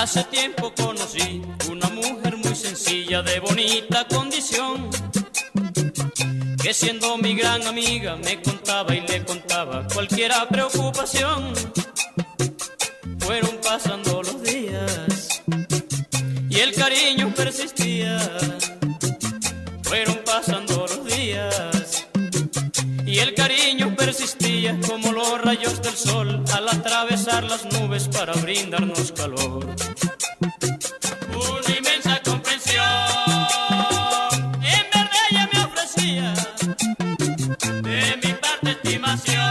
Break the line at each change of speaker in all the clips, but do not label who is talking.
Hace tiempo conocí una mujer muy sencilla, de bonita condición, que siendo mi gran amiga me contaba y le contaba cualquier preocupación. Fueron pasando los días y el cariño persistía. Fueron pasando los días y el cariño persistía, como los rayos del sol al atravesar las nubes para brindarnos calor. Una inmensa comprensión en verdad ella me ofrecía, de mi parte estimación,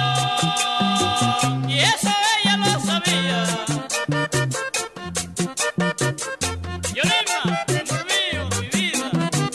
y eso ella lo sabía. Yolima, amor mío, mi vida.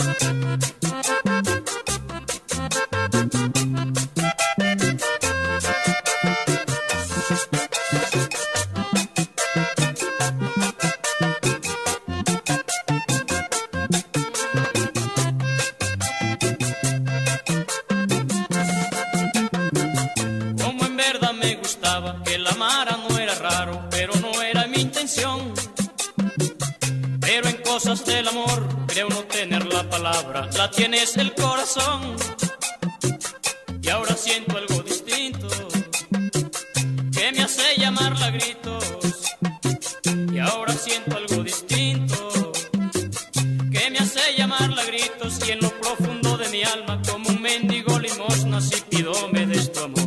Que la amara no era raro, pero no era mi intención. Pero en cosas del amor creo no tener la palabra, la tienes el corazón. Y ahora siento algo distinto que me hace llamarla a gritos. Y ahora siento algo distinto que me hace llamarla a gritos. Y en lo profundo de mi alma, como un mendigo limosna, si pido me des tu amor.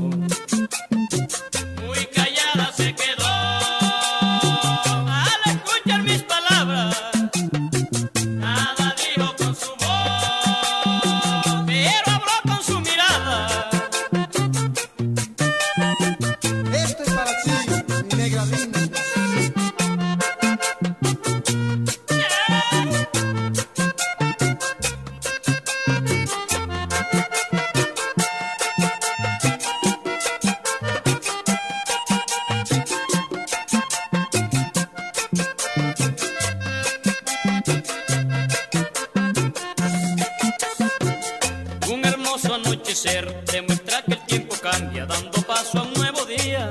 Se quedó al escuchar mis palabras, nada dijo con su voz, pero habló con su mirada.
Esto es para ti, mi negra linda.
Anochecer demuestra que el tiempo cambia, dando paso a un nuevo día.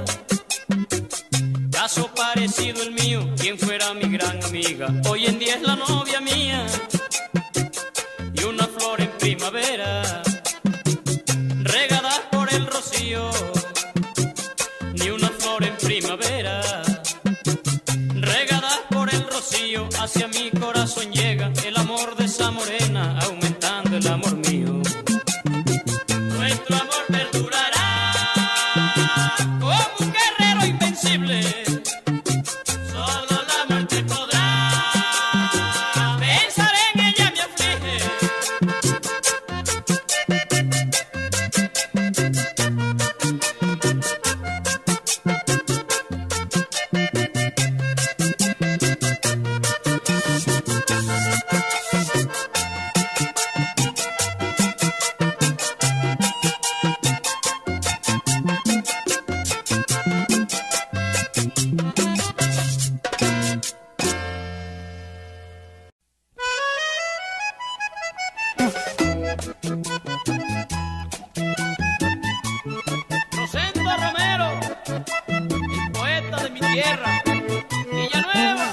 Caso parecido el mío, quien fuera mi gran amiga, hoy en día es la novia mía. Y una flor en primavera, regada por el rocío. Ni una flor en primavera, regada por el rocío. Hacia mi corazón llega el amor de esa morena, aumentando el amor mío. Nuestro amor perdurará como un guerrero invencible. Solo la muerte podrá. Pensar en ella me aflige. Tierra, Villanueva.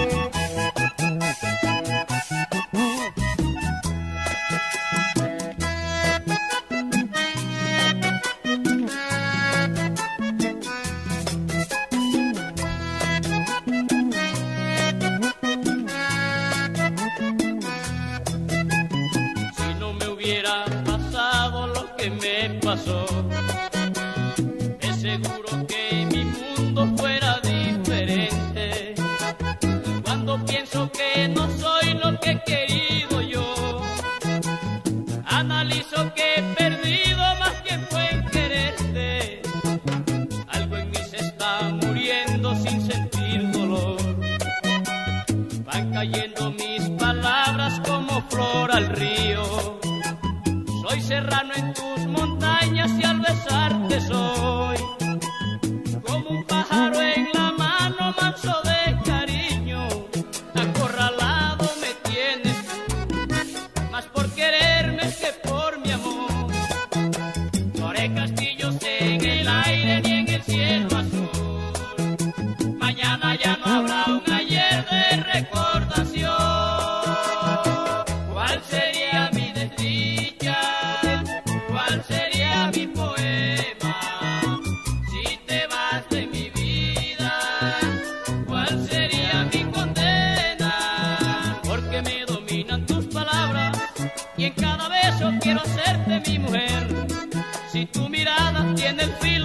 Si no me hubiera pasado lo que me pasó, es seguro que mi mundo fuera diferente. Cuando pienso que no soy lo que he querido yo, analizo que he perdido más tiempo en quererte. Algo en mí se está muriendo sin sentir dolor. Van cayendo mis palabras como flor al río. Soy serrano en tus montañas y al besarte soy como un pájaro en la mano, manso de cariño. Acorralado me tienes tú, más por quererme que por mi amor. No haré castillos en el aire ni en el cielo azul. Mañana ya no habrá un ayer de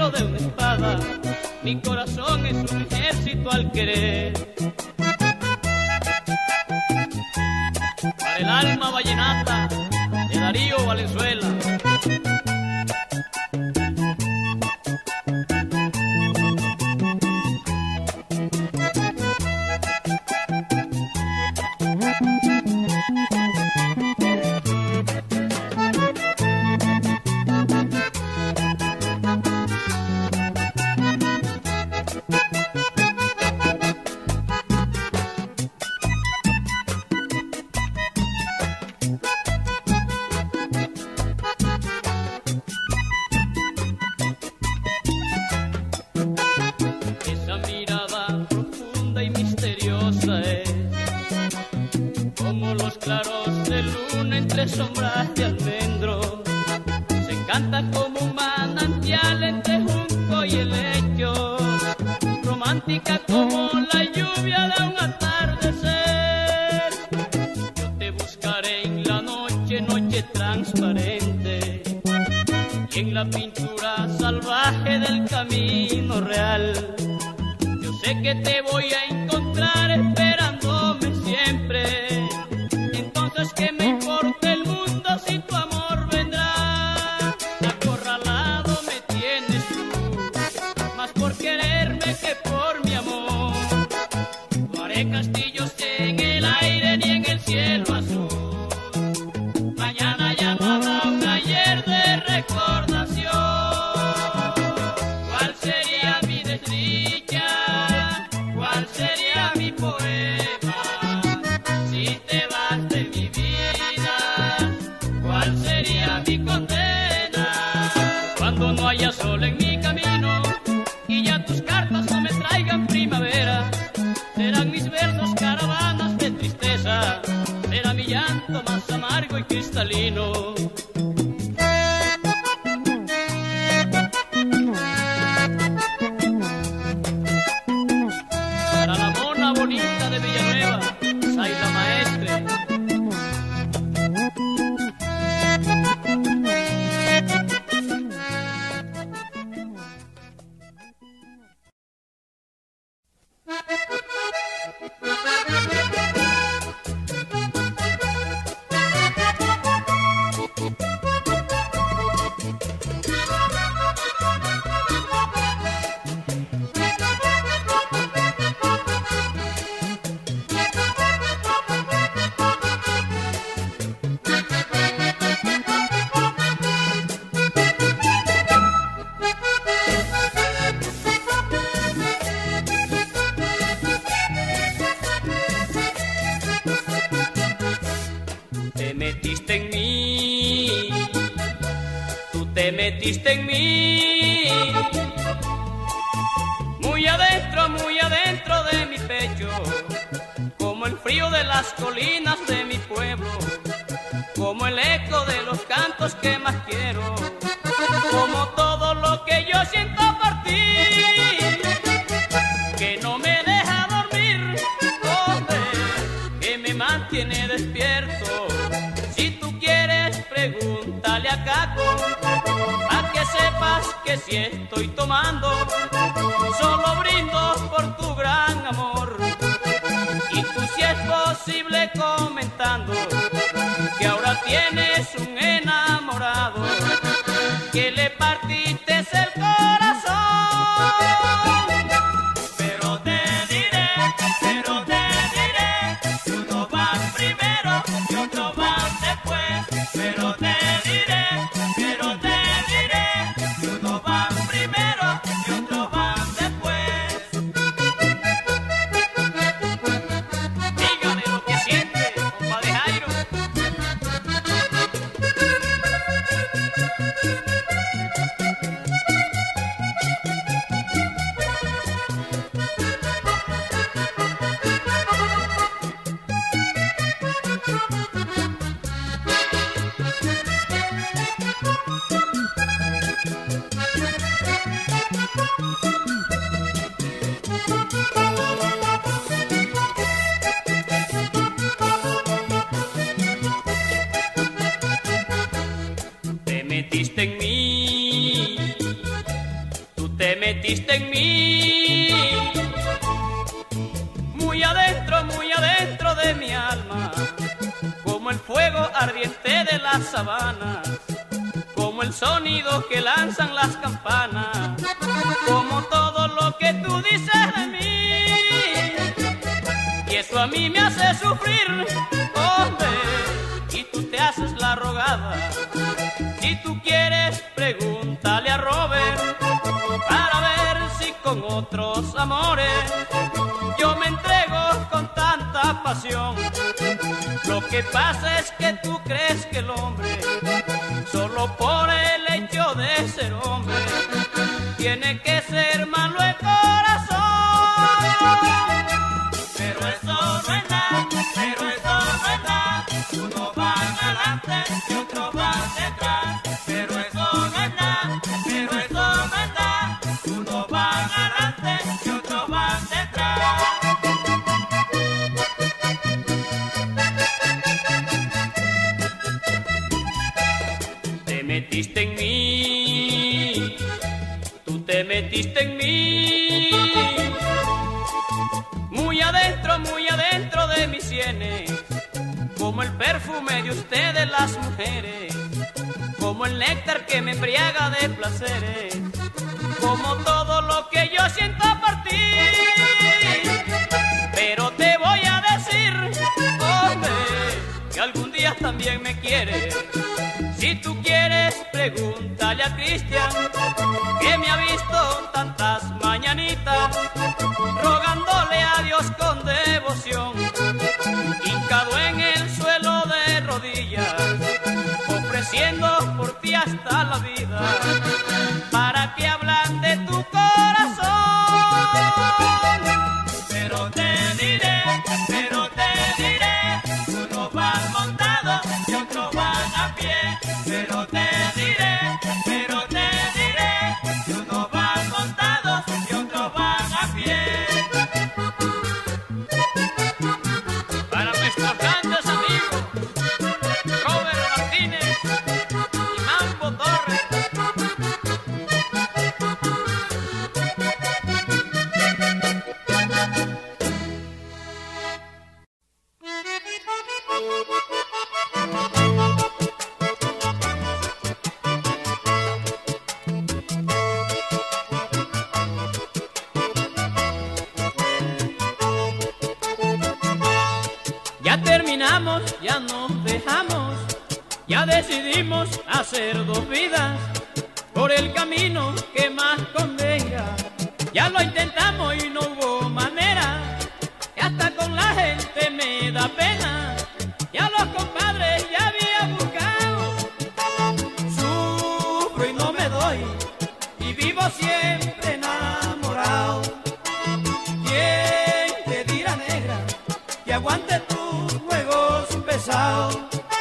filo de una espada, mi corazón es un ejército al querer. Para el alma vallenata de Darío Valenzuela.
Sombras de almendro se canta como un manantial entre junco y helecho, romántica como la lluvia de un atardecer. Yo te buscaré en la noche, noche transparente, y en la pintura salvaje del camino real. Yo sé que te voy a encontrar esperándome siempre. Entonces, ¿qué me importa el mundo si tu amor vendrá? Acorralado me tienes tú, más por quererme que por mi amor. No haré castillos en el aire ni en el cielo azul. Mañana ya no habrá un ayer de recordación. ¿Cuál sería mi desdicha? ¿Cuál sería mi poema? Si te vas de mi vida, ¿cuál sería mi condena? Cuando no haya sol en mi camino y ya tus cartas no me traigan primavera, serán mis versos caravanas de tristeza, será mi llanto más amargo y cristalino. Para la mona bonita de Villanueva, Zayla Maestre. Te metiste en mí, tú te metiste en mí, muy adentro de mi pecho, como el frío de las colinas de mi pueblo, como el eco de los cantos que más quiero, como todo lo que yo siento por ti, que no me deja dormir, que me mantiene despierto. Si tú quieres, pregúntale a Caco, a que sepas que si estoy tomando, solo brindo por tu gran amor. Y tú, si es posible, comentando que ahora tienes un enamorado, que le partiste el corazón. Pero te diré, que uno va primero y otro va después. Pero te diré, que uno va primero y otro va después.
metiste en mí, muy adentro de mi alma, como el fuego ardiente de las sabanas, como el sonido que lanzan las campanas, como todo lo que tú dices de mí. Y eso a mí me hace sufrir, hombre, y tú te haces la rogada. Si tú quieres, pregúntale a Robert para ver si con otros amores yo me entrego con tanta pasión. Lo que pasa es que tú crees que el hombre, solo por el hecho de ser hombre, tiene que ser malo el corazón. Pero eso no es nada, pero eso no es nada. Uno va adelante y otro va detrás. Pero eso no es nada, pero eso no es nada. Uno va adelante y otro va detrás. Te metiste en mí, tú te metiste en mí, muy adentro de mis sienes, como el perfume de ustedes las mujeres, como el néctar que me embriaga de placeres, como todo lo que yo siento por ti. Pero te voy a decir, hombre, que algún día también me quieres. Si tú quieres, pregúntale a Cristian, que me ha visto tantas mañanitas, rogándole a Dios con devoción, hincado en el suelo de rodillas, ofreciendo por ti hasta la vida, para que ablande tu corazón. Pero te diré, uno va montado y otro va a pie. Pero te diré, que uno va montado y otro va a pie. Para nuestros grandes amigos, Robert Martínez y Mambo Torres. Ya terminamos, ya nos dejamos, ya decidimos hacer dos vidas por el camino que más convenga. Ya lo intentamos y no hubo manera, y hasta con la gente me da pena. Ya los compadres ya había buscado, sufro y no me doy, y vivo siempre enamorado. ¿Quién te dirá, negra, que aguante tus juegos pesados?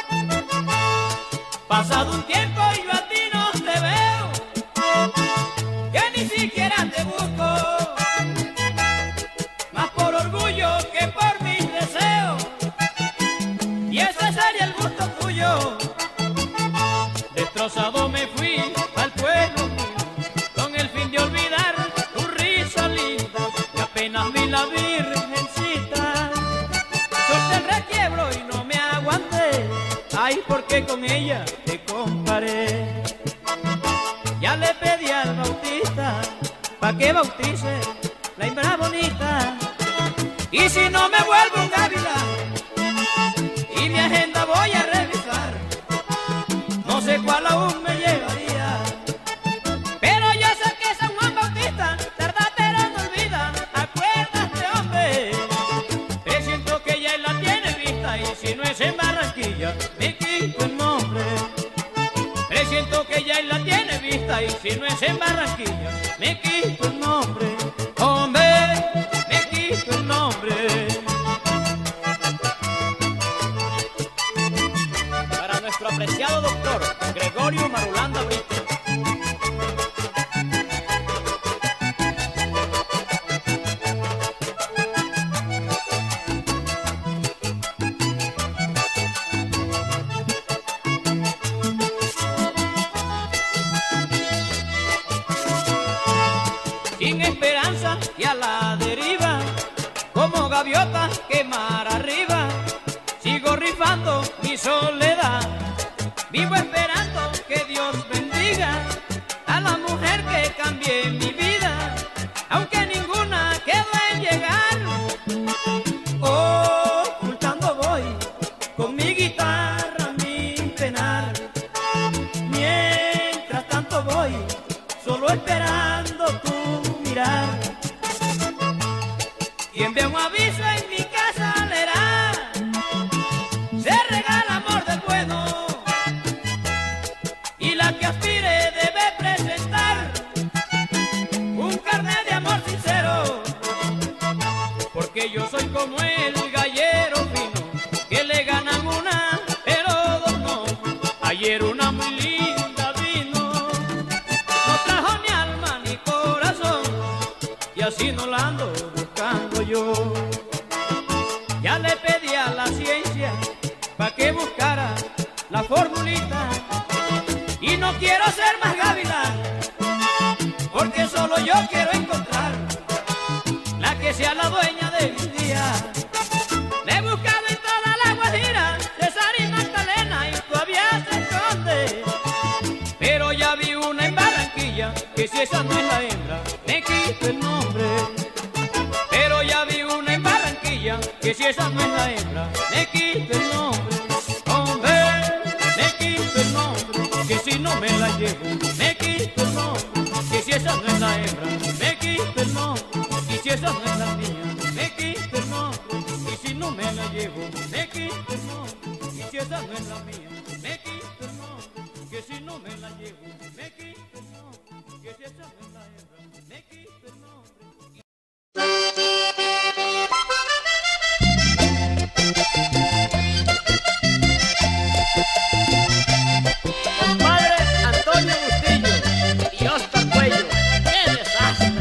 Pasado un tiempo y yo a ti no te veo, que ni siquiera te busco, más por orgullo que por mis deseos, y ese sería el gusto tuyo. Destrozado me fui al pueblo mío, con el fin de olvidar tu risa linda, y apenas vi la virgencita, solté el requiebro y no me aguanté. Ay, porque con ella te comparé. Ya le pedí al bautista pa' que bautice la hembra bonita, y si no me vuelvo un gavilán y mi agenda voy a revisar, no sé cuál aún me llevaría. Pero yo sé que San Juan Bautista tarda pero no olvida. Acuérdate, hombre, presiento que ya él la tiene vista, y si no es en Barranquilla me quito el nombre. Presiento que ya él la tiene vista, y si no es en Barranquilla me quito el nombre. Hombre, me quito el nombre. Para nuestro apreciado doctor Gregorio Marulanda Brito. gaviotas que mar arriba. Sigo rifando mi soledad. Vivo esperando que Dios bendiga a la mujer que cambie mi vida, aunque ninguna quedó en llegar. Ocultando voy con mi guitarra mi penar. Mientras tanto voy solo esperando tu mirar. Quien vea un aviso en mi casa leerá: se regala amor del bueno, y la que aspire debe presentar un carnet de amor sincero, porque yo soy como el gallero fino, que le ganan una, pero dos no. Ayer una muy linda vino, no trajo ni alma ni corazón, y así no la ando buscando yo. Ya le pedí a la ciencia pa' que buscara la formulita, y no quiero ser más gavilán, porque solo yo quiero encontrar la que sea la dueña de mi día. Le he buscado en toda la Guajira, César y Magdalena, y todavía se esconde. Pero ya vi una en Barranquilla, que si esa no es la hembra, me quito el nombre. Pero ya vi una en Barranquilla, que si esa no es la hembra, me quito el nombre. Hombre, me quito el nombre, que si no me la llevo, me quito el nombre. Que si esa no es la hembra, me quito el nombre. Y si esa no es la mía, me quito el nombre. Y si no me la llevo, me quito el nombre. Y si esa no es la mía, me quito el nombre. Que si no me la llevo, me quito el nombre. Que si esa no es la hembra, me quito el nombre. Compadre Antonio Bustillo y Oscar Cuello, ¡qué desastre!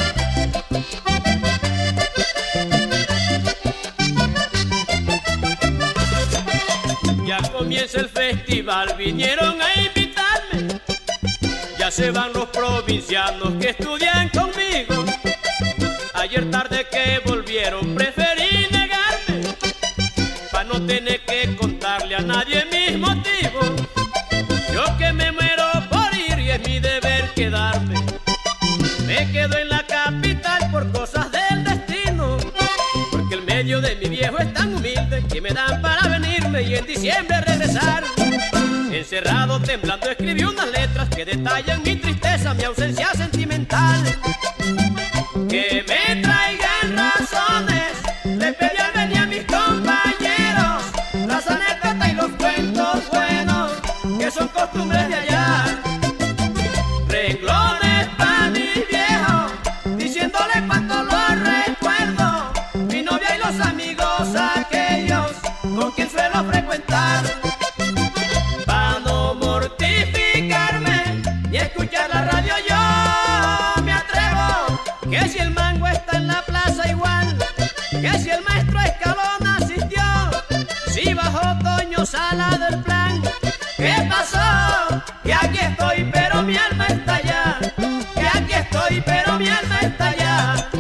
Ya comienza el festival, vinieron a invitarme. Ya se van los provincianos que estudian conmigo. Ayer tarde que volvieron preferí negarme, pa' no tener que contarle a nadie mis motivos. Yo que me muero por ir y es mi deber quedarme. Me quedo en la capital por cosas del destino, porque el medio de mi viejo es tan humilde que me dan para venirme y en diciembre regresar. Encerrado, temblando, escribí unas letras que detallan mi tristeza, mi ausencia sentimental. Que me traigan razones, le pedí al venir a mis compañeros las anécdotas y los cuentos buenos que son costumbres de allá. Renglones pa' mis viejos, diciéndole cuánto lo recuerdo, mi novia y los amigos aquellos con quien suelo frecuentar. Pa' no mortificarme ni escuchar la radio yo me atrevo, que si el mango está en la plaza igual, que si el maestro Escalón asistió, si bajó Toño Sala del plan. ¿Qué pasó? Que aquí estoy pero mi alma está allá, que aquí estoy pero mi alma está allá.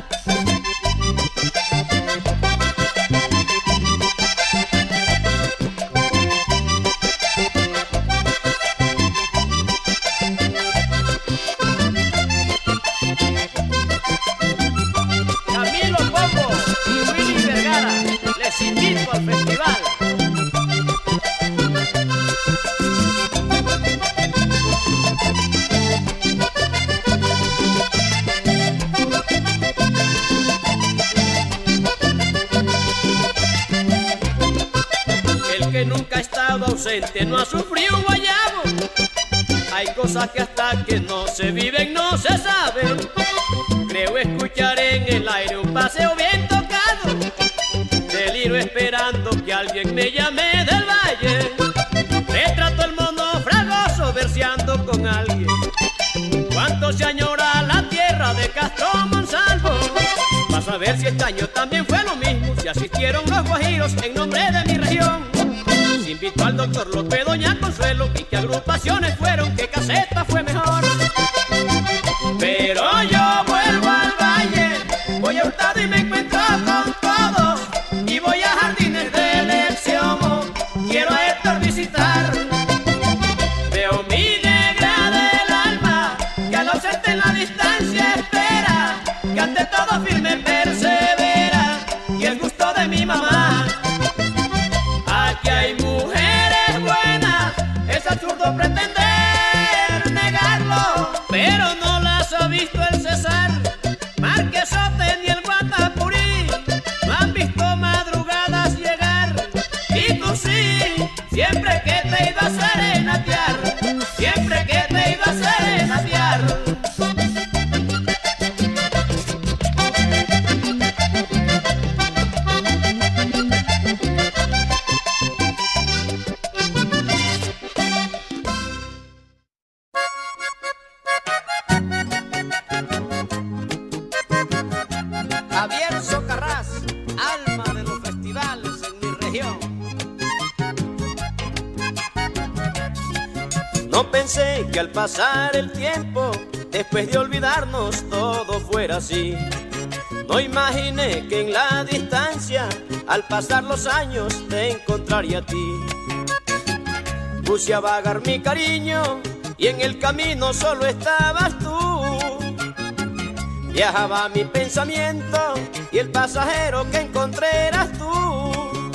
Camilo Pombo y Willy Vergara, les invito al festival. El que nunca ha estado ausente no ha sufrido guayabo. Hay cosas que hasta que no se viven no se saben. Creo escuchar en el aire un paseo bien tocado. Deliro esperando que alguien me llame del valle. Retrato el mono fragoso verseando con alguien. Cuánto se añora la tierra de Castro Monsalvo. Vas a ver si este año también fue lo mismo, si asistieron los guajiros en nombre de mi región. Se invitó al doctor López, doña Consuelo, y qué agrupaciones fueron, qué caseta fue mejor. Pero yo vuelvo al valle, voy a Hurtado y me encuentro con todos,
que al pasar el tiempo, después de olvidarnos, todo fuera así. No imaginé que en la distancia, al pasar los años, te encontraría a ti. Puse a vagar mi cariño y en el camino solo estabas tú. Viajaba mi pensamiento y el pasajero que encontré eras tú.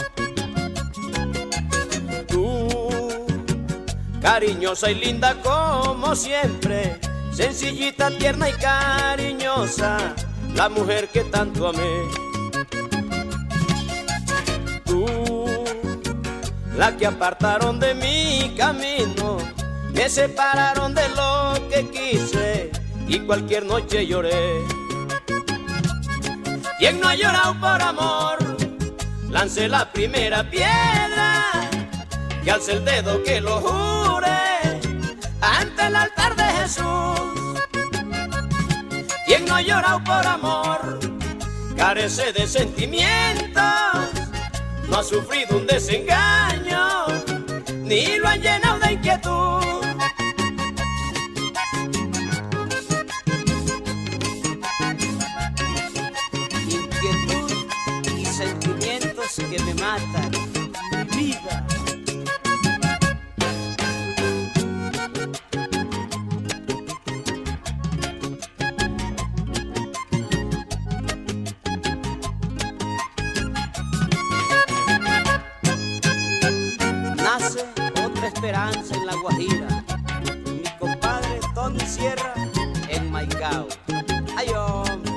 Tú, cariñosa y linda como siempre, sencillita, tierna y cariñosa, la mujer que tanto amé. Tú, la que apartaron de mi camino, me separaron de lo que quise y cualquier noche lloré. ¿Quién no ha llorado por amor? Lancé la primera piedra y alcé el dedo que lo jure ante el altar de Jesús. ¿Quién no ha llorado por amor? Carece de sentimientos, no ha sufrido un desengaño, ni lo han llenado de inquietud.
Inquietud y sentimientos que me matan, mi vida. Nace otra esperanza en La Guajira, mi compadre Tony Sierra en Maicao. Ay, hombre.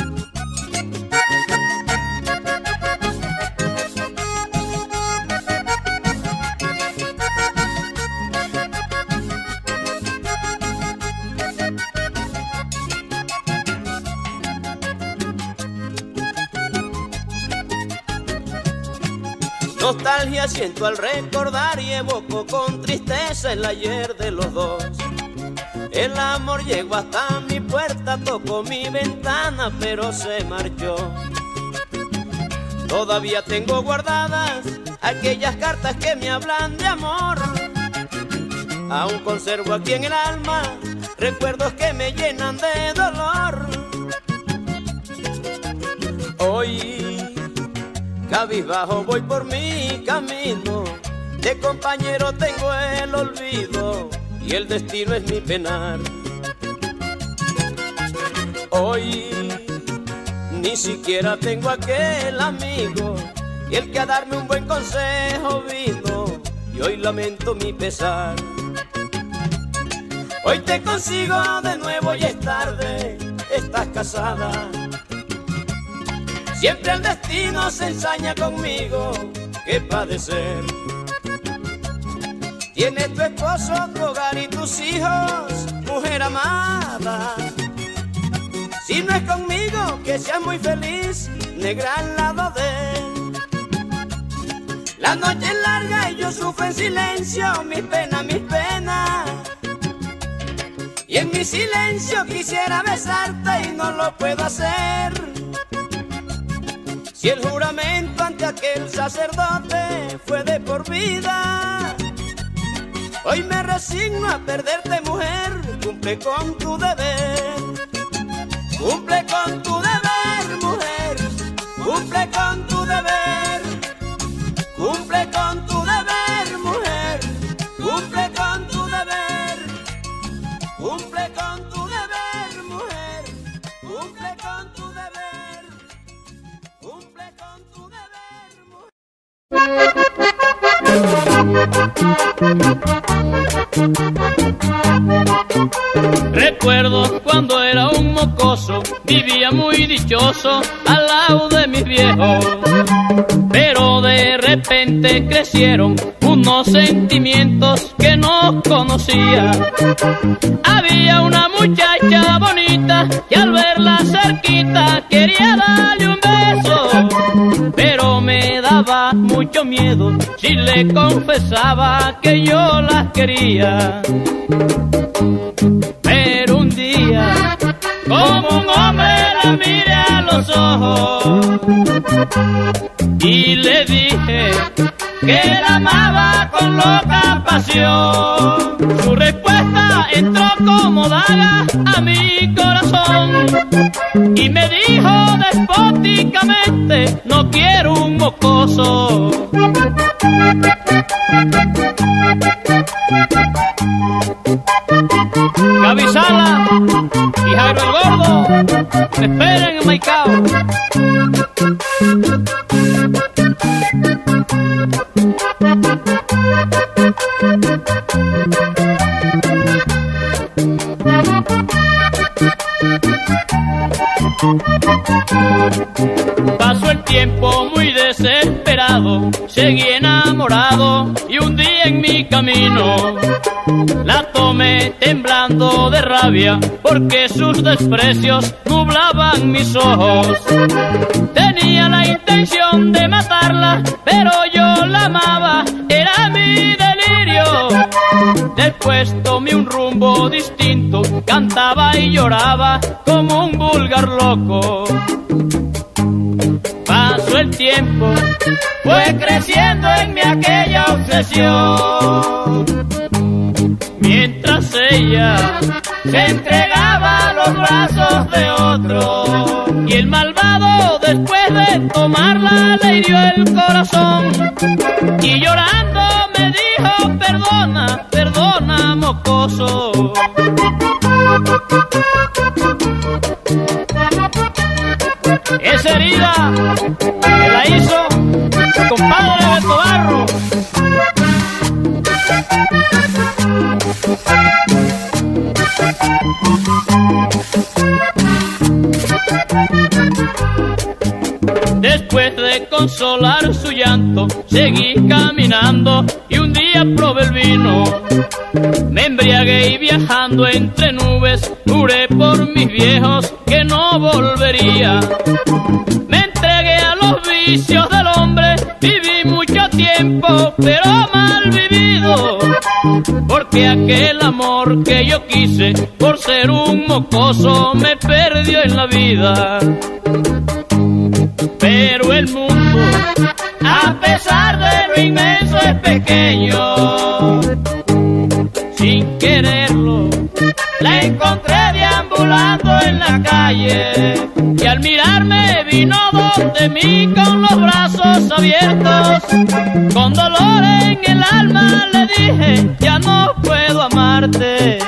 Nostalgia siento al recordar y evoco con tristeza el ayer de los dos. El amor llegó hasta mi puerta, tocó mi ventana, pero se marchó. Todavía tengo guardadas aquellas cartas que me hablan de amor. Aún conservo aquí en el alma recuerdos que me llenan de dolor. Hoy cabizbajo voy por mi camino, de compañero tengo el olvido y el destino es mi penar. Hoy ni siquiera tengo aquel amigo y el que a darme un buen consejo vino, y hoy lamento mi pesar. Hoy te consigo de nuevo y es tarde, estás casada. Siempre el destino se ensaña conmigo, qué padecer. Tienes tu esposo, tu hogar y tus hijos, mujer amada. Si no es conmigo, que seas muy feliz, negra al lado de él. La noche es larga y yo sufro en silencio, mis penas, mis penas. Y en mi silencio quisiera besarte y no lo puedo hacer. Si el juramento ante aquel sacerdote fue de por vida, hoy me resigno a perderte, mujer. Cumple con tu deber, cumple con tu deber, mujer. Cumple con tu deber, cumple con tu deber, mujer. Cumple con tu deber, cumple con tu deber, mujer. Cumple con tu deber, cumple con tu deber, mujer.
Recuerdo cuando era un mocoso, vivía muy dichoso al lado de mis viejos. Pero de repente crecieron unos sentimientos que no conocía. Había una muchacha bonita que al verla cerquita quería darle un beso, pero me daba mucho miedo si le confesaba que yo la quería. Pero un día, como un hombre, la miré a los ojos y le dije: que la amaba con loca pasión. Su respuesta entró como daga a mi corazón y me dijo despóticamente: no quiero un mocoso. Gaby Sala y Jairo el Gordo me esperan en Maicao. Pasó el tiempo muy desesperado, seguí enamorado y un día en mi camino la tomé temblando de rabia porque sus desprecios nublaban mis ojos. Tenía la intención de matarla, pero yo la amaba, era mi delirio. Después tomé un rumbo distinto, cantaba y lloraba como un vulgar loco. Pasó el tiempo, fue creciendo en mí aquella obsesión, mientras ella se entregaba a los brazos de otro, y el malvado después de tomarla le hirió el corazón, y llorando me dijo: perdona, perdona, mocoso. Esa herida me la hizo mi compadre Beto Barro. Después de consolar su llanto, seguí caminando y un día probé el vino. Me embriagué y viajando entre nubes, juré por mis viejos que no volvería. Me entregué a los vicios del hombre, viví mucho tiempo, pero mal vivido, porque aquel amor que yo quise, por ser un mocoso, me perdió en la vida. Pero el mundo, a pesar de lo inmenso, es pequeño. Sin quererlo, la encontré deambulando en la calle, y al mirarme vino donde mí con los brazos abiertos. Con dolor en el alma le dije: ya no puedo amarte.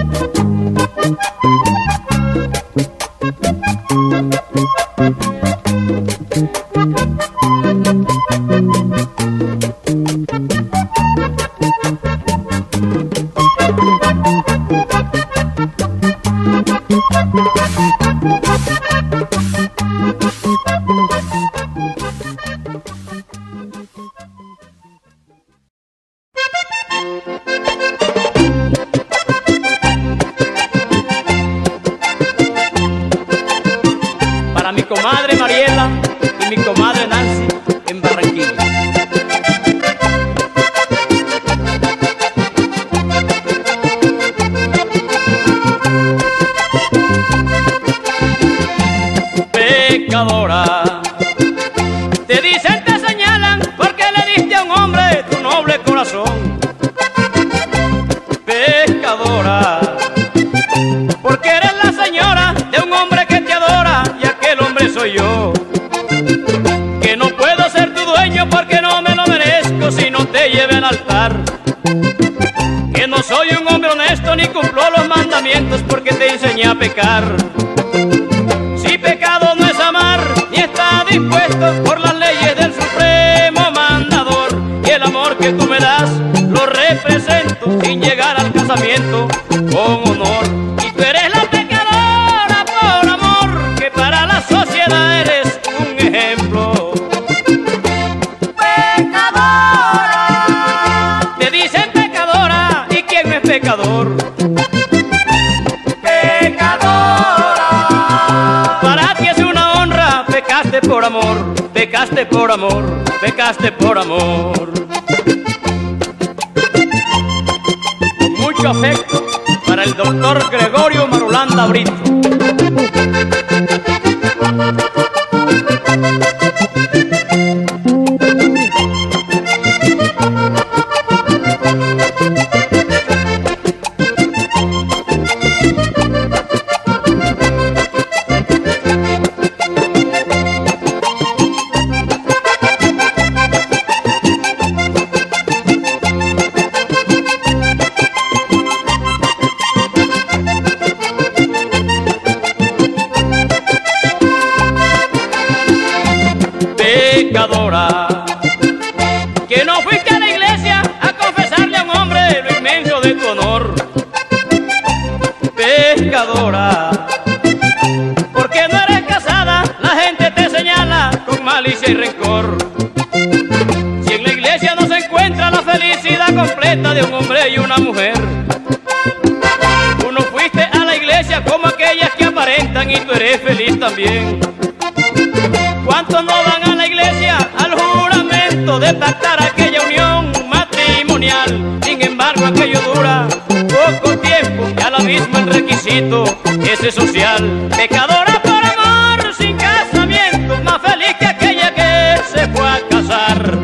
Para mi comadre Mariela y mi comadre Nancy en Barranquilla. Pecadora, te dicen, te señalan porque le diste a un hombre tu noble corazón. Pecadora, porque eres la señora de un hombre que te adora, y aquel hombre soy yo, que no puedo ser tu dueño porque no me lo merezco si no te lleve al altar. Que no soy un hombre honesto ni cumplo los mandamientos porque te enseñé a pecar. Si pecado no es amar, ni está dispuesto por las leyes del supremo mandador, y el amor que tú me das lo represento sin llegar al casamiento con honor. Y tú eres la pecadora por amor, que para la sociedad eres un ejemplo. Pecadora, te dicen pecadora, ¿y quién no es pecador? Pecaste por amor, pecaste por amor, pecaste por amor. Con mucho afecto para el doctor Gregorio Marulanda Brito. de tu honor, pecadora. Porque no eres casada, la gente te señala con malicia y rencor. Si en la iglesia no se encuentra la felicidad completa de un hombre y una mujer, tú no fuiste a la iglesia como aquellas que aparentan y tú eres feliz también. ¿Cuántos no van a la iglesia al juramento de pactar aquella unión matrimonial? Sin embargo aquello dura poco tiempo y a la misma el requisito ese social. Pecadora por amor sin casamiento, más feliz que aquella que se fue a casar.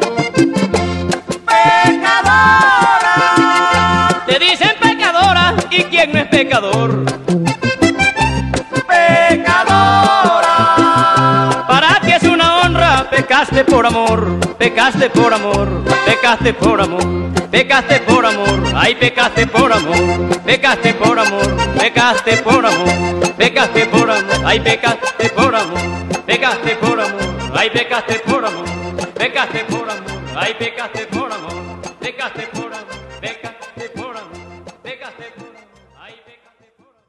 Pecadora, te dicen pecadora, ¿y quién no es pecador? Pecaste por amor, pecaste por amor, pecaste por amor, pecaste por amor, ay pecaste por amor, pecaste por amor, pecaste por amor, pecaste por amor, ay pecaste por amor, pecaste por amor, ay pecaste por amor, pecaste por amor, ay pecaste por amor, pecaste por amor, pecaste por amor, pecaste por amor, ay pecaste por amor.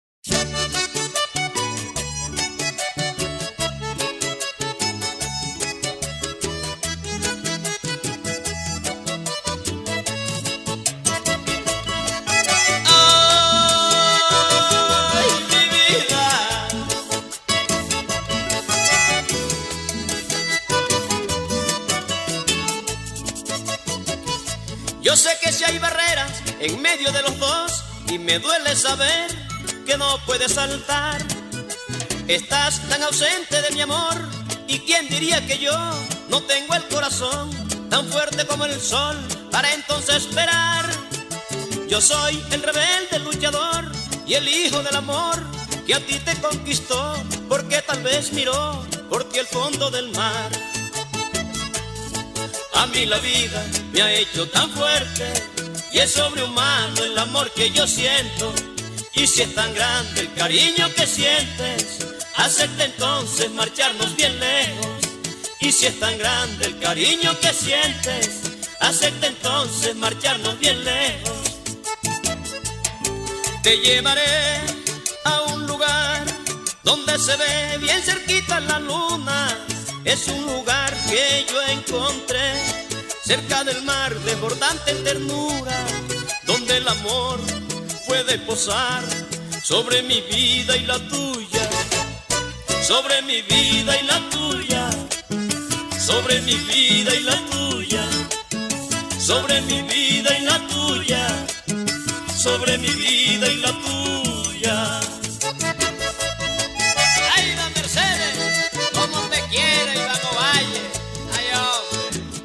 Yo sé que si hay barreras en medio de los dos y me duele saber que no puedes saltar. Estás tan ausente de mi amor y quién diría que yo no tengo el corazón tan fuerte como el sol para entonces esperar. Yo soy el rebelde luchador y el hijo del amor que a ti te conquistó porque tal vez miró por ti el fondo del mar. A mí la vida me ha hecho tan fuerte y es sobrehumano el amor que yo siento. Y si es tan grande el cariño que sientes, acepta entonces marcharnos bien lejos. Y si es tan grande el cariño que sientes, acepta entonces marcharnos bien lejos. Te llevaré a un lugar donde se ve bien cerquita la luna. Es un lugar que yo encontré cerca del mar, desbordante en ternura, donde el amor puede posar sobre mi vida y la tuya, sobre mi vida y la tuya, sobre mi vida y la tuya, sobre mi vida y la tuya, sobre mi vida y la tuya.
Ay, don Mercedes, cómo te quiere Iván Ovalle. Ay, hombre.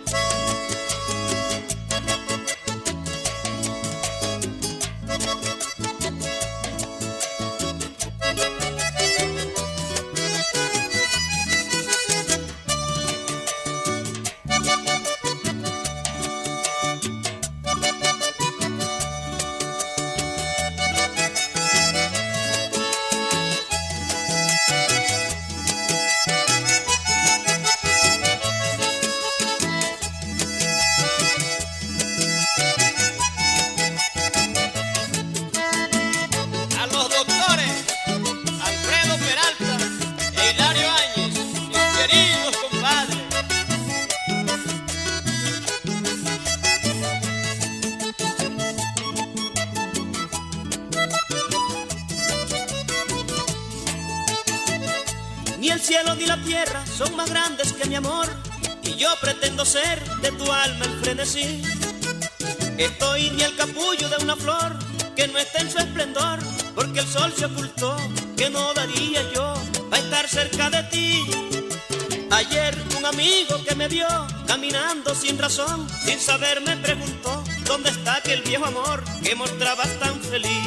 Ni el cielo ni la tierra son más grandes que mi amor, y yo pretendo ser de tu alma el frenesí. Estoy ni el capullo de una flor que no esté en su esplendor, porque el sol se ocultó, que no daría yo para estar cerca de ti. Ayer un amigo que me vio caminando sin razón, sin saber me preguntó, ¿dónde está aquel viejo amor que mostrabas tan feliz?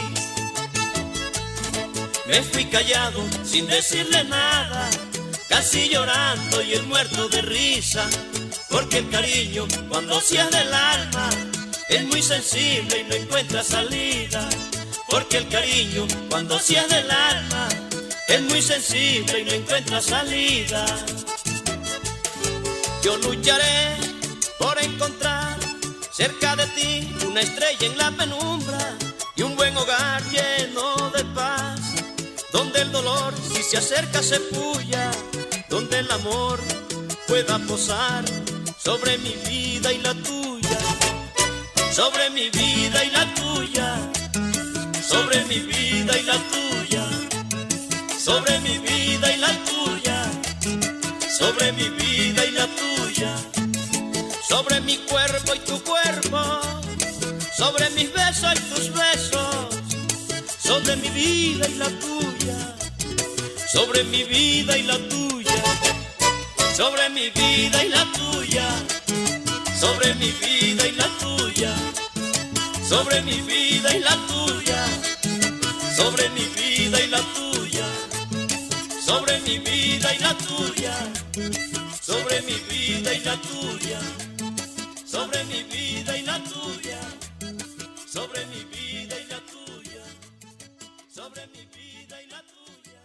Me fui callado sin decirle nada, casi llorando y él muerto de risa, porque el cariño cuando se es del alma es muy sensible y no encuentra salida. Porque el cariño cuando se es del alma es muy sensible y no encuentra salida. Yo lucharé por encontrar cerca de ti una estrella en la penumbra y un buen hogar lleno de paz, donde el dolor si se acerca se puya, donde el amor pueda posar sobre mi vida y la tuya, sobre mi vida y la tuya, sobre mi vida y la tuya, sobre mi vida y la tuya, sobre mi vida y la tuya, sobre mi cuerpo y tu cuerpo, sobre mis besos y tus besos, sobre mi vida y la tuya, sobre mi vida y la tuya, sobre mi vida y la tuya, sobre mi vida y la tuya, sobre mi vida y la tuya, sobre mi vida y la tuya, sobre mi vida y la tuya, sobre mi vida y la tuya, sobre mi vida y la tuya, sobre mi vida y la tuya, sobre mi vida y la tuya.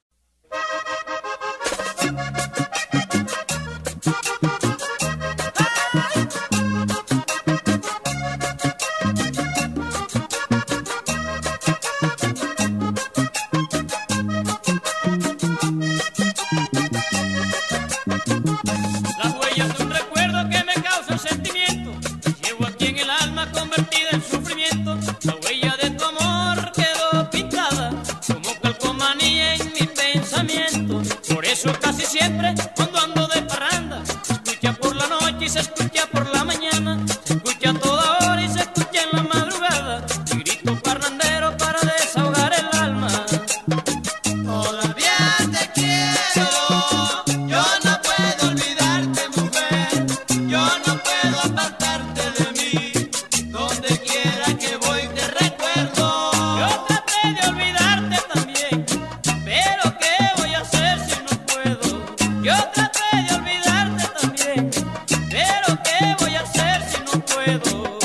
Las huellas de un recuerdo que me causa sentimiento, llevo aquí en el alma convertida en sufrimiento. La huella de tu amor quedó pintada como calcomanía en mi pensamiento. Por eso casi siempre cuando ando de parranda, se escucha por la noche y se escucha por la mañana, se escucha a toda hora y se escucha en la madrugada, y grito parrandero para desahogar el alma.
Todavía te quiero, yo no puedo olvidarte, mujer, yo no puedo apartarte de mí, donde quiera que voy te recuerdo.
Yo traté de olvidarte también, pero ¿qué voy a hacer si no puedo? Yo traté de olvidarte también, pero ¿qué voy a hacer si no puedo?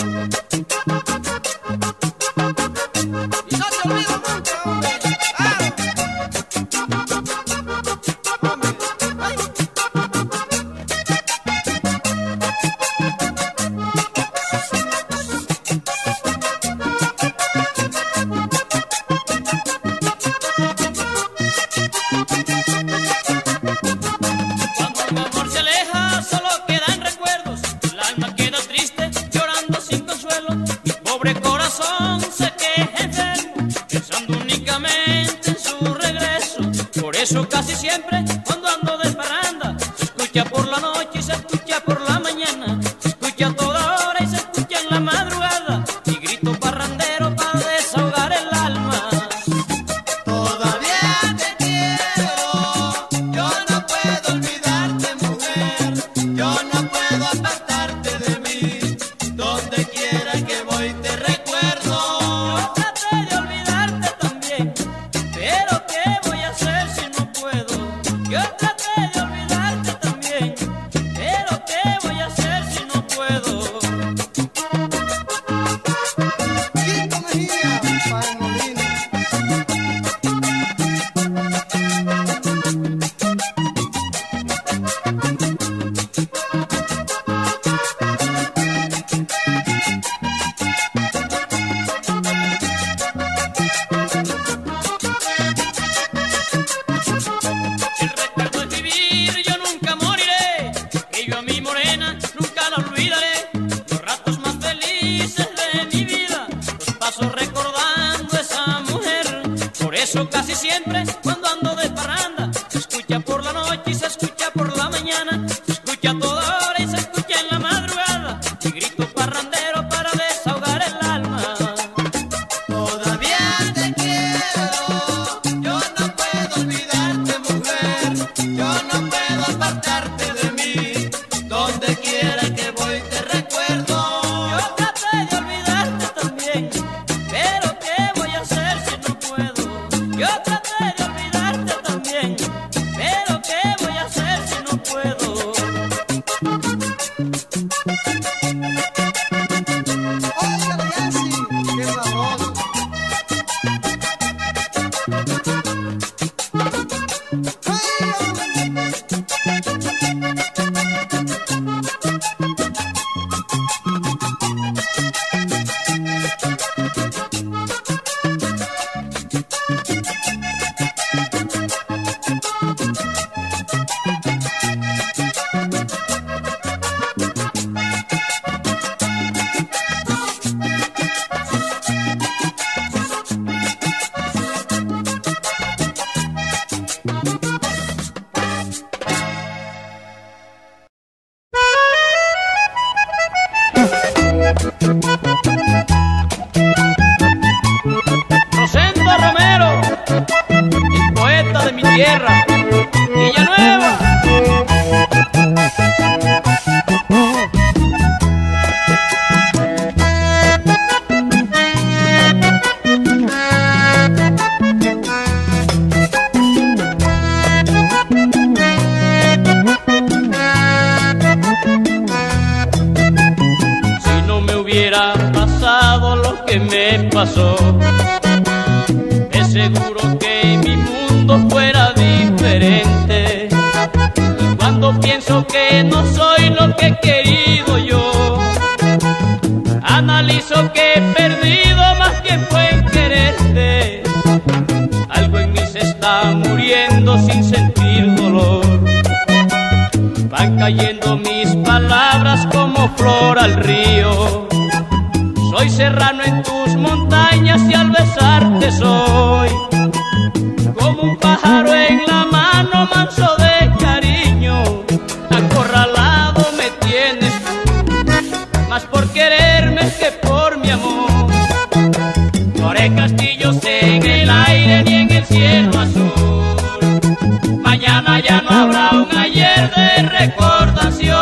Y no te olvido nunca, hombre. ¡Ah! Hombre, ay.
Cuando un amor se aleja solo quedan recuerdos, el alma queda triste llorando sin consuelo, mi pobre corazón se queja enfermo pensando únicamente en su regreso. Por eso casi siempre cuando ando de parranda, se escucha por la noche y se escucha por la mañana, se escucha a toda hora y se escucha en la madrugada, y grito parrandero para desahogar el alma.
Todavía te quiero, yo no puedo olvidarte, mujer, yo no puedo apartarte de mí, donde quiera que voy te recuerdo.
Yo traté de olvidarte también, pero ¿qué voy a hacer si no puedo? Yo traté de olvidarte también, pero ¿qué voy a hacer si no puedo?
Quito Mejía, para el Molino.
El recuerdo es vivir, yo nunca moriré, que yo a mi morena nunca la olvidaré. Los ratos más felices de mi vida los paso recordando a esa mujer. Por eso casi siempre cuando ando de parranda, se escucha por la noche y se escucha por la mañana, se escucha a toda hora y se escucha en la madrugada, y grito parrandero para desahogar el alma.
Todavía te quiero, yo no puedo olvidarte, mujer, yo no puedo apartarte de mí, donde quiera que voy te recuerdo.
Yo traté de olvidarte también, pero ¿qué voy a hacer si no puedo? Yo traté de olvidarte también, pero que me pasó. Es seguro que mi mundo fuera diferente. Y cuando pienso que no soy lo que he querido yo, analizo que he perdido más tiempo en quererte. Algo en mí se está muriendo sin sentir dolor. Van cayendo mis palabras como flor al río. Soy serrano en tus montañas y al besarte soy como un pájaro en la mano, manso de cariño. Acorralado me tienes tú, más por quererme que por mi amor. No haré castillos en el aire ni en el cielo azul. Mañana ya no habrá un ayer de recordación.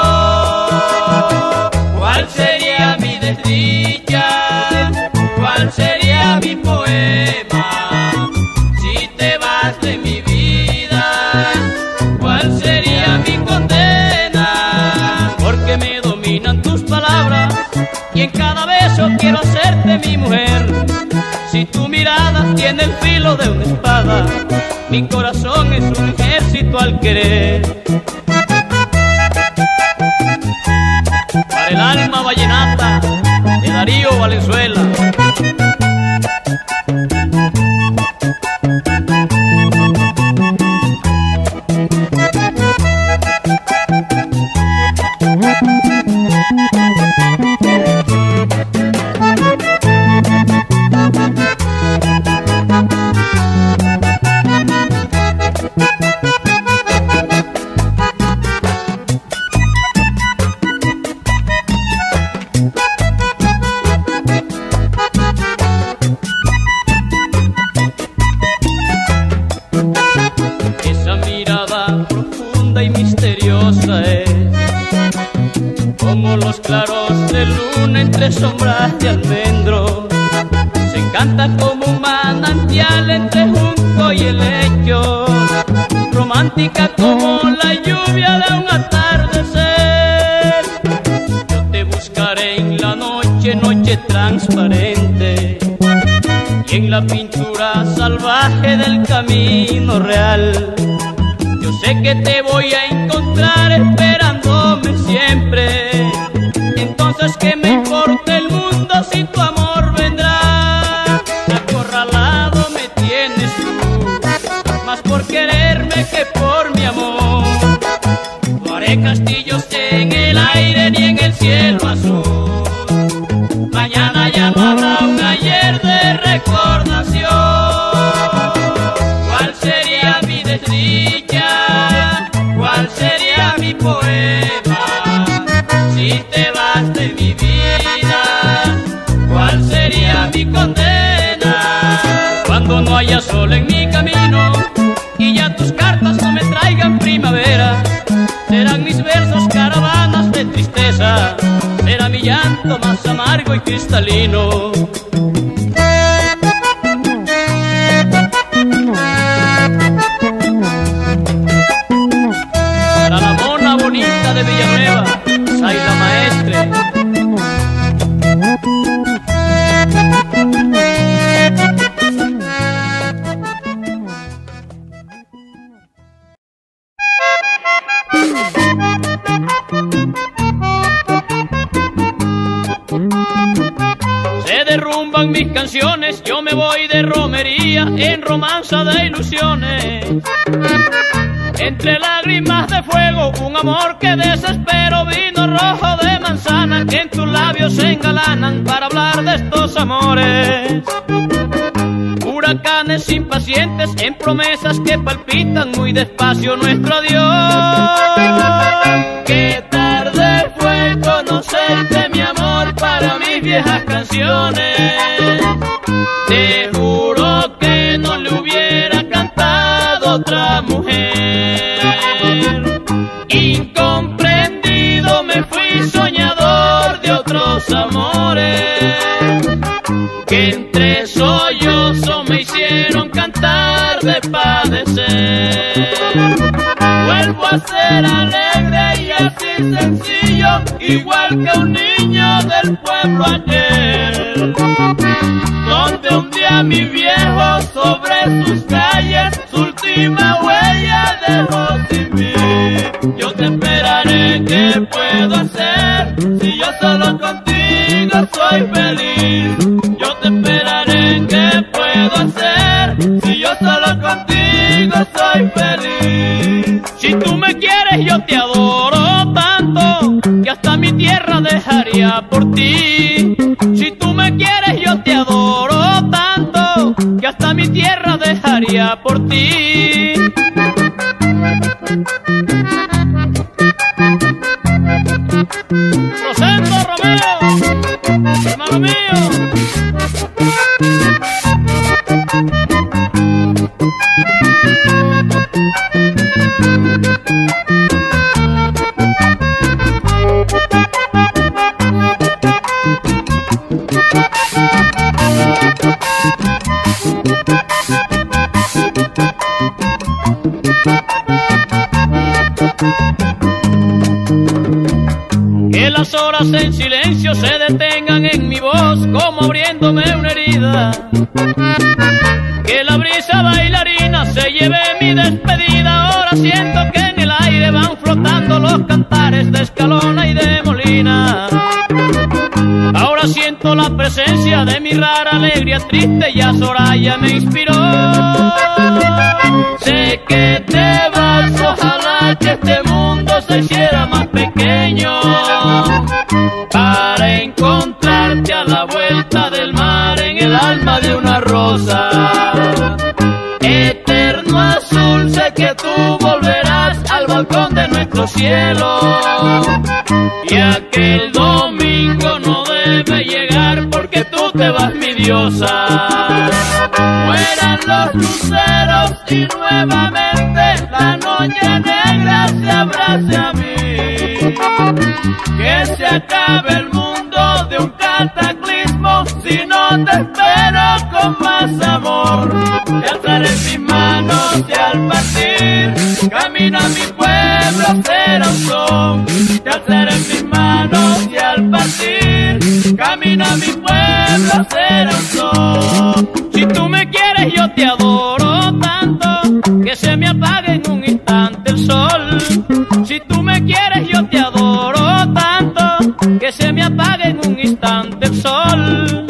¿Cuál sería mi desdicha? ¿Cuál sería mi poema si te vas de mi vida? ¿Cuál sería mi condena? Porque me dominan tus palabras y en cada beso quiero hacerte mi mujer. Si tu mirada tiene el filo de una espada, mi corazón es un ejército al querer. Para el alma vallenata de Darío Valenzuela. Esa mirada profunda y misteriosa es como los claros de luna entre sombras de almendro. Se encanta como un manantial entre junco y helecho, romántica como la lluvia de un atardecer. Yo te buscaré en la noche, noche transparente, y en la pintura salvaje del camino real. Yo sé que te voy a encontrar esperándome siempre. Entonces que me importa el mundo si tu amor vendrá. Acorralado me tienes tú, más por quererme que por mi amor. No haré castillos en el aire ni en el cielo azul. Mañana ya no habrá un ayer de recordación. ¿Cuál sería mi desdicha? ¿Cuál sería mi poema si te vas de mi vida? ¿Cuál sería mi condena? Cuando no haya sol en mi camino y ya tus cartas no me traigan primavera, serán mis versos caravanas de tristeza, será mi llanto más amargo y cristalino. Para la mona bonita de Villanueva, Zayla Maestre. Se derrumban mis canciones, yo me voy de romería en romanza de ilusiones. Entre lágrimas de fuego, un amor que desespero, vino rojo de manzana que en tus labios se engalanan para hablar de estos amores. Huracanes impacientes en promesas que palpitan muy despacio nuestro adiós. Qué tarde fue conocerte, mi amor, para mis viejas canciones. Te juro que no le hubiera cantado otra mujer. Incomprendido me fui, soñador de otros amores, que entre sollozos me hicieron cantar de padecer. Vuelvo a ser alegre y así sencillo, igual que un niño del pueblo ayer. aquel, donde un día mi viejo sobre sus calles su última huella dejó sin mí. Yo te esperaré, ¿qué puedo hacer? Si yo solo contigo soy feliz. Yo te esperaré, ¿qué puedo hacer? Si yo solo contigo soy feliz. Si tú me quieres yo te adoro tanto que hasta mi tierra dejaría por ti. Si tú me quieres yo te adoro tanto que hasta mi tierra dejaría por ti. Rosendo Romeo, hermano mío. Que las horas en silencio se detengan en mi voz como abriéndome una herida. Que la brisa bailarina se lleve mi despedida. Ahora siento que en el aire van flotando los cantares de Escalona y de Molina. Ahora siento la presencia de mi rara alegría triste, ya Soraya me inspiró. Sé que te vas, ojalá que este mundo se hiciera más pequeño para encontrarte a la vuelta del mar en el alma de una rosa. Eterno azul, sé que tú volverás al balcón de nuestro cielo y aquel domingo no debe llegar porque tú te vas, mi diosa. Mueran los luceros y nuevamente la noche negra se abrace a mí. Que se acabe el mundo de un cataclismo si no te espero con más amor. Te alzaré en mis manos y al partir camino a mi pueblo será un son. Te alzaré en mis manos y al partir camino a mi pueblo será un son. Si tú me quieres yo te adoro tanto que se me apague en un instante el sol. Si tú me quieres yo te adoro tanto que se me apague en un instante el sol.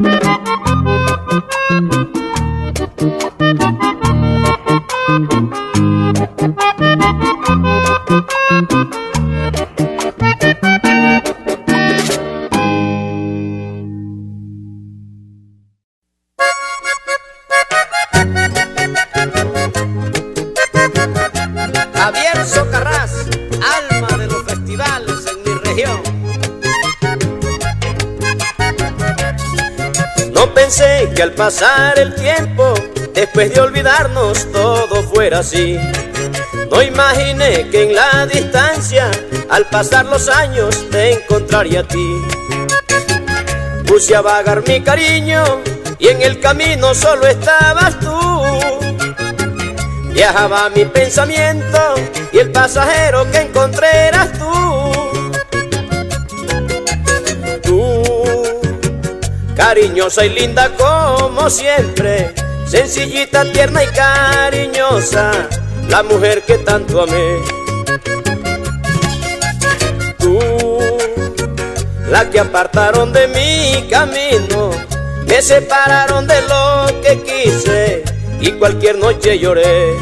Javier Socarrás, alma de los festivales en mi región. No pensé que al pasar el tiempo, después de olvidarnos, todo fuera así. No imaginé que en la distancia, al pasar los años, te encontraría a ti. Puse a vagar mi cariño y en el camino solo estabas tú. Viajaba mi pensamiento y el pasajero que encontré eras tú. Tú, cariñosa y linda como siempre, sencillita, tierna y cariñosa, la mujer que tanto amé. Tú, la que apartaron de mi camino, me separaron de lo que quise y cualquier noche lloré.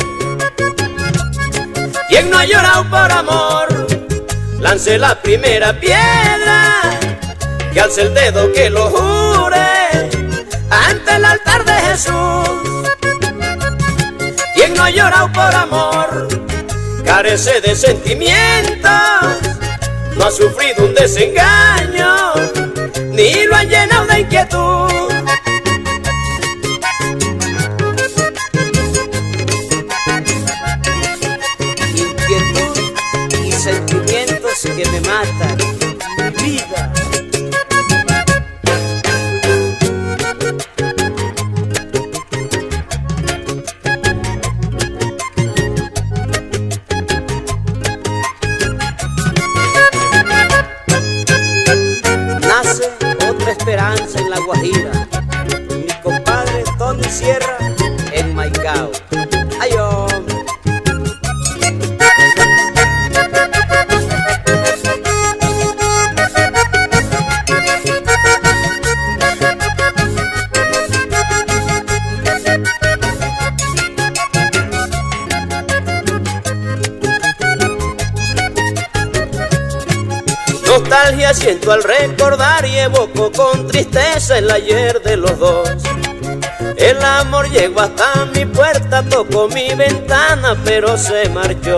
¿Quién no ha llorado por amor? Lancé la primera piedra, que alce el dedo que lo jure ante el altar de Jesús. ¿Quién no ha llorado por amor? Carece de sentimientos, no ha sufrido un desengaño, ni lo han llenado de inquietud. Sentimientos que me matan, mi vida. Nace otra esperanza en la Guajira. Mi compadre Tony Sierra en Maicao. ¡Ay, hombre! Nostalgia siento al recordar y evoco con tristeza el ayer de los dos. El amor llegó hasta mi puerta, tocó mi ventana, pero se marchó.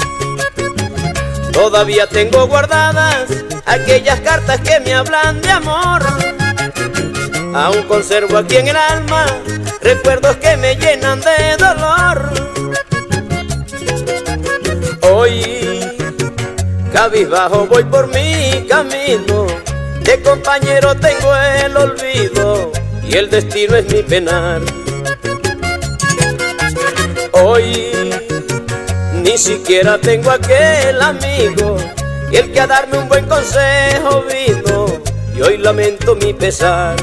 Todavía tengo guardadas aquellas cartas que me hablan de amor. Aún conservo aquí en el alma recuerdos que me llenan de dolor. Hoy cabizbajo voy por mi camino, de compañero tengo el olvido y el destino es mi penar. Hoy ni siquiera tengo aquel amigo, el que a darme un buen consejo vino, y hoy lamento mi pesar.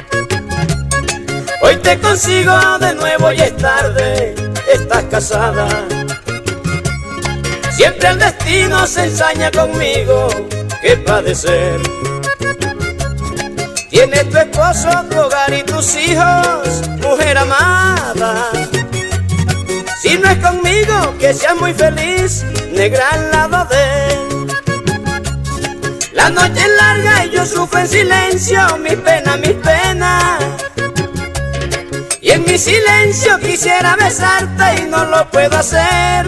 Hoy te consigo de nuevo y es tarde, estás casada. Siempre el destino se ensaña conmigo, qué padecer. Tienes tu esposo, tu hogar y tus hijos, mujer amada. Si no es conmigo, que seas muy feliz, negra al lado de él. La noche es larga y yo sufro en silencio, mis penas, mis penas. Y en mi silencio quisiera besarte y no lo puedo hacer.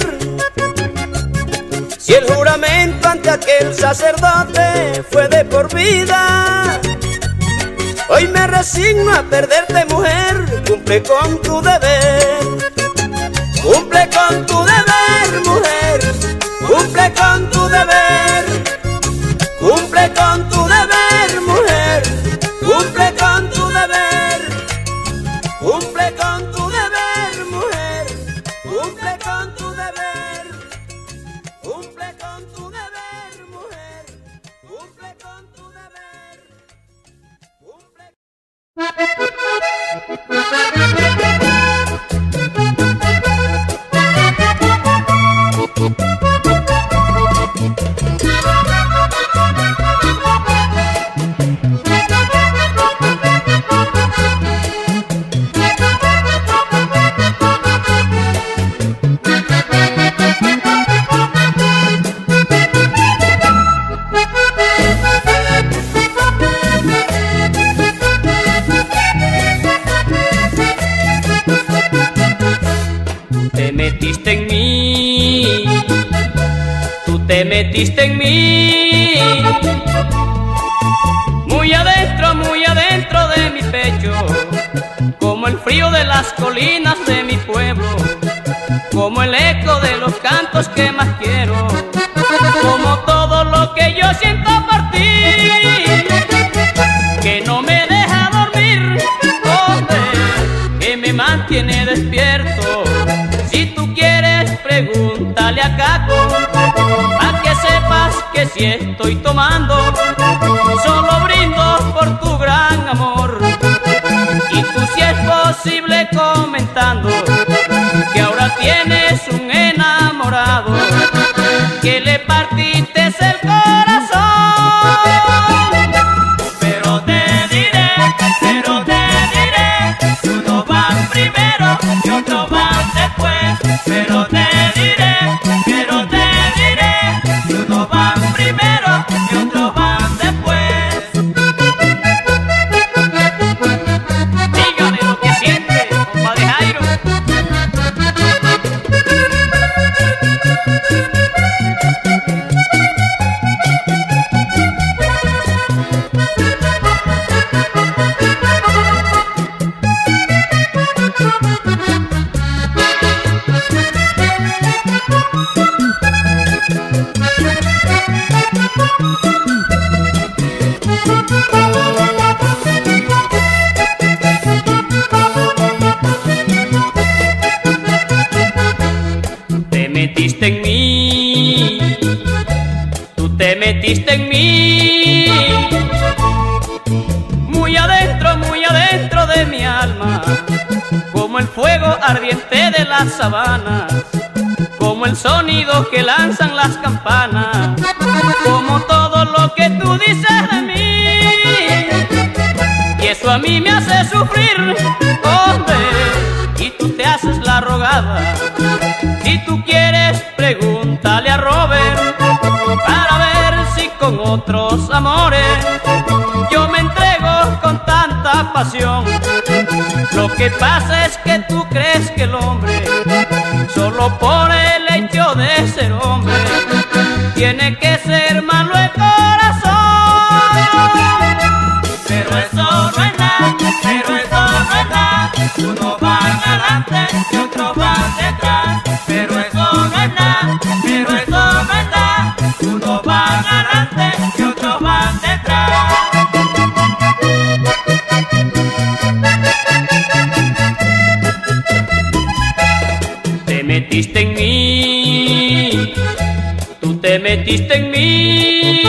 Si el juramento ante aquel sacerdote fue de por vida, hoy me resigno a perderte, mujer. Cumple con tu deber. Cumple con tu deber, mujer. Cumple con tu deber. Cumple con tu deber, mujer. Cumple con tu deber. Cumple con tu deber, mujer. Cumple con tu deber. Cumple con tu deber, mujer. Cumple con tu deber.
Te metiste en mí, tú te metiste en mí, muy adentro de mi pecho, como el frío de las colinas de mi pueblo, como el eco de los cantos que más quiero, como todo lo que yo siento por ti, que no me deja dormir, que me mantiene despierto. Si tú quieres, pregúntale a Caco, a que sepas que si estoy tomando, solo brindo por tu gran amor. Y tú, si es posible, comentando que ahora tienes un enamorado, que le partiste el corazón. Pero te diré, uno va primero y otro va después. Pero te diré, uno va primero y otro va después. Dígame lo que siente, compadre Jairo. Te metiste en mí, tú te metiste en mí, muy adentro como el fuego ardiente de las sabanas, como el sonido que lanzan las campanas, como todo lo que tú dices de mí. Y eso a mí me hace sufrir, hombre, y tú te haces la rogada. Si tú quieres, pregúntale a Robert para ver si con otros amores yo me entrego con tanta pasión. Lo que pasa es que tú crees que el hombre, solo por el hecho de ser hombre, tiene que ser malo el corazón. Pero eso no es nada, pero eso no es nada. Uno va adelante y otro va detrás. Pero eso no es nada, pero eso no es nada. Uno va adelante y otro va detrás. Te metiste en mí, tú te metiste en mí,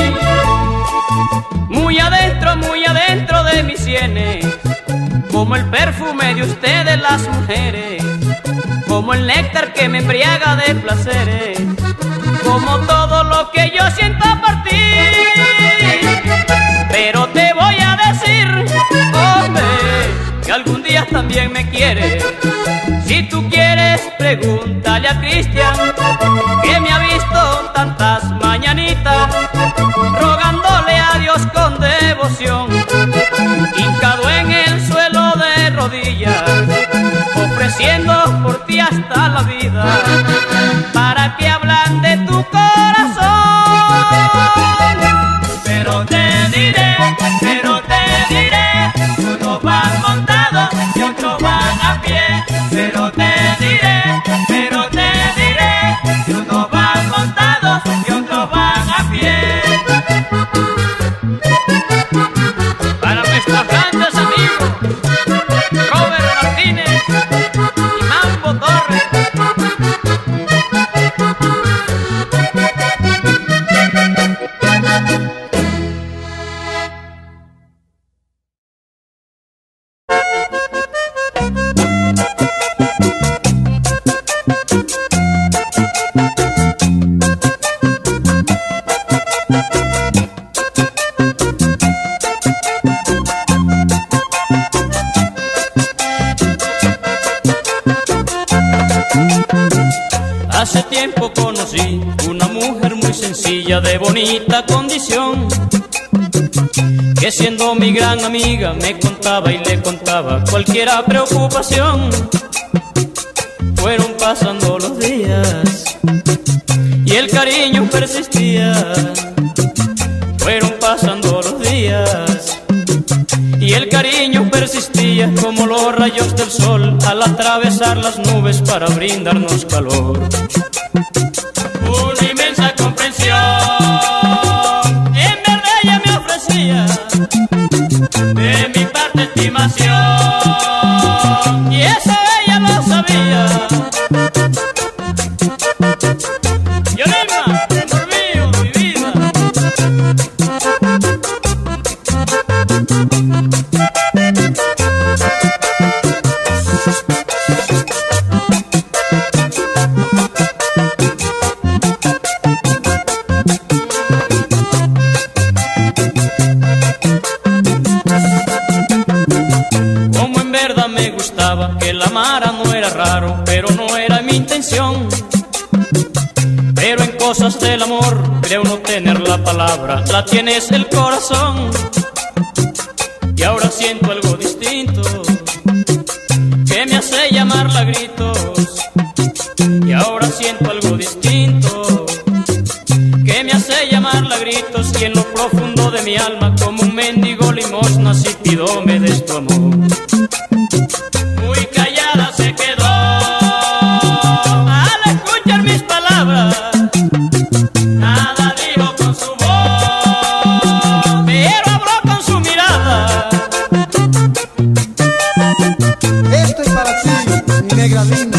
muy adentro de mis sienes, como el perfume de ustedes las mujeres, como el néctar que me embriaga de placeres, como todo lo que yo siento por ti. Pero te voy a decir, hombre, que algún día también me quieres. Si tú quieres, pregúntale a Cristian, que me ha visto tantas mañanitas rogándole a Dios con devoción, hincado en el suelo de rodillas, ofreciendo por ti hasta la vida, para que ablande tu corazón. Pero te diré, unos van montados y otros van a pie. Pero te diré, que unos van montados y otros van a pie. Para nuestros grandes amigos, Robert Martínez y Mambo Torres. Hace tiempo conocí una mujer muy sencilla, de bonita condición, que siendo mi gran amiga me contaba y le contaba cualquiera preocupación. Fueron pasando los días y el cariño persistía. Fueron pasando los días y el cariño persistía, como los rayos del sol al atravesar las nubes para brindarnos calor. Una inmensa comprensión, en verdad ella me ofrecía de mi parte estimación, y eso ella lo sabía. Yolima, amor mío, mi vida. Como en verdad me gustaba que la amara, no era raro, pero no era mi intención. Pero en cosas del amor creo no tener la palabra, la tienes el corazón. Y ahora siento algo distinto que me hace llamarla a gritos. Y ahora siento algo distinto que me hace llamarla a gritos. Y en lo profundo de mi alma, como un mendigo limosna, si pido me des tu amor. Muy callada se quedó al escuchar mis palabras. Nada dijo con su voz, pero habló con su mirada.
Esto es para ti, mi negra linda.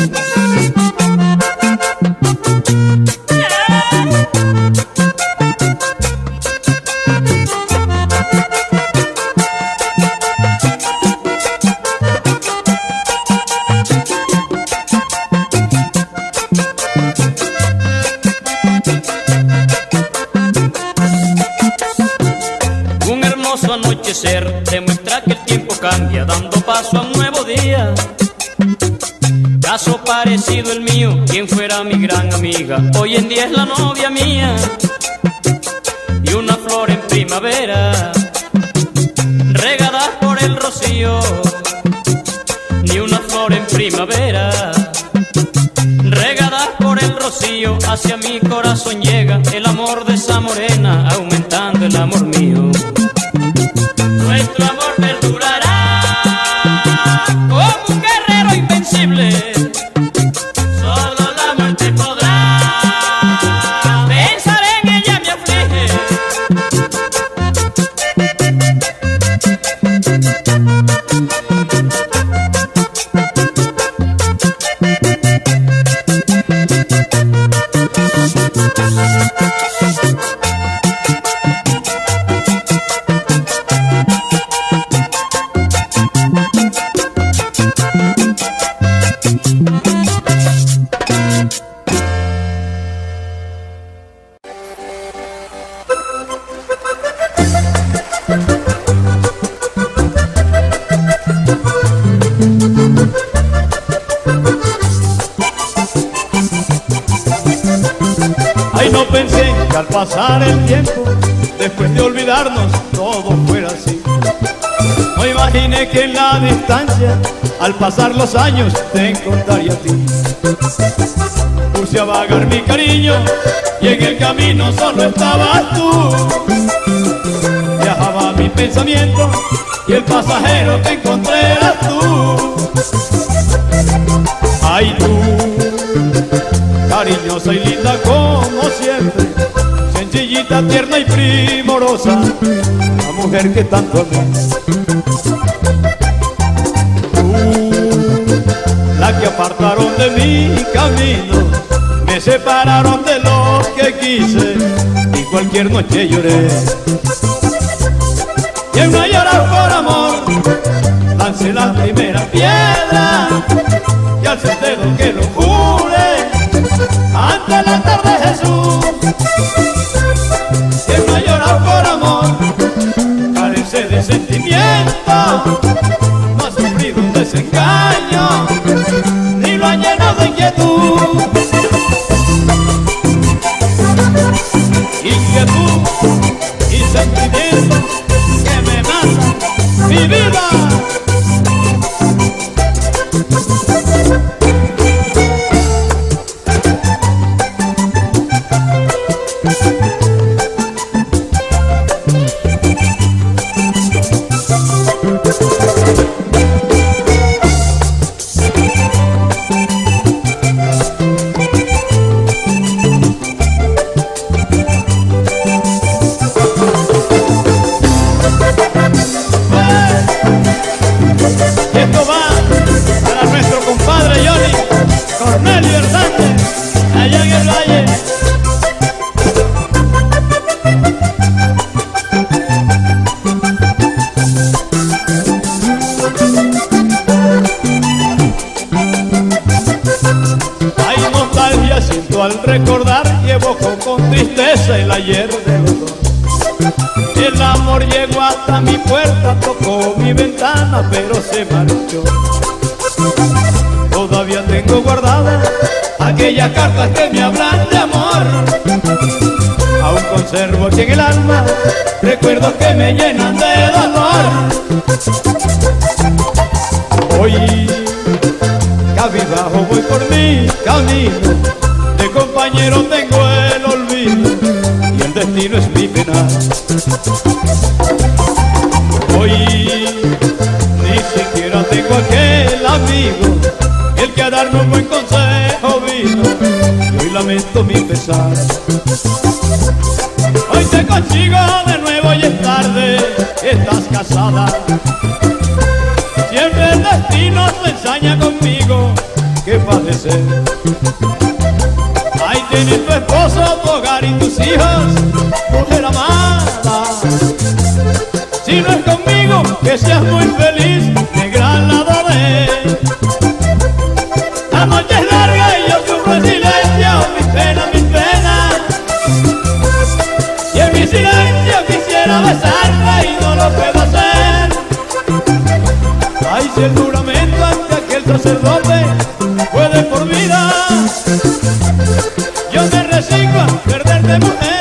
ser demuestra que el tiempo cambia, dando paso a un nuevo día. Caso parecido el mío, quien fuera mi gran amiga, hoy en día es la novia mía. Y una flor en primavera, regada por el rocío. Ni una flor en primavera, regada por el rocío. Hacia mi corazón llega el amor de esa morena, aumentando el amor mío. Nuestro amor perdurará como un guerrero invencible. Solo la muerte podrá. Pensar en ella me aflige.
No pensé que al pasar el tiempo, después de olvidarnos, todo fuera así. No imaginé que en la distancia, al pasar los años, te encontraría a ti. Puse a vagar mi cariño y en el camino solo estabas tú. Viajaba mi pensamiento y el pasajero que encontré eras tú. Ay, tú, cariñosa y linda como siempre, sencillita, tierna y primorosa, la mujer que tanto amé. Tú, la que apartaron de mi camino, me separaron de lo que quise y cualquier noche lloré. ¿Quién no ha llorado por amor? Lance la primera piedra y alce el dedo que lo jure ante el altar de Jesús. ¿Quién no ha llorado por amor? Carece de sentimiento, no ha sufrido un desengaño, ni lo ha llenado de inquietud. Inquietud y sentimiento que me matan mi vida. Al recordar y evoco con tristeza el ayer de los dos. El amor llegó hasta mi puerta, tocó mi ventana, pero se marchó. Todavía tengo guardadas aquellas cartas que me hablan de amor. Aún conservo aquí en el alma recuerdos que me llenan de dolor. Hoy, cabizbajo voy por mi camino, de compañero tengo el olvido y el destino es mi penal. Hoy ni siquiera tengo aquel amigo, el que a darme un buen consejo vino, y hoy lamento mi pesar. Hoy te consigo de nuevo y es tarde, estás casada. Siempre el destino se ensaña conmigo que padecer. Ahí tienes tu esposo, tu hogar y tus hijos, mujer amada. Si no es conmigo, que seas muy feliz, negra al lado de él. La noche es larga y yo sufro en silencio, mis penas, mis penas. Y en mi silencio quisiera besarla y no lo puedo hacer. si el juramento ante aquel sacerdote fue de por vida, yo me resigno a perderte, mujer.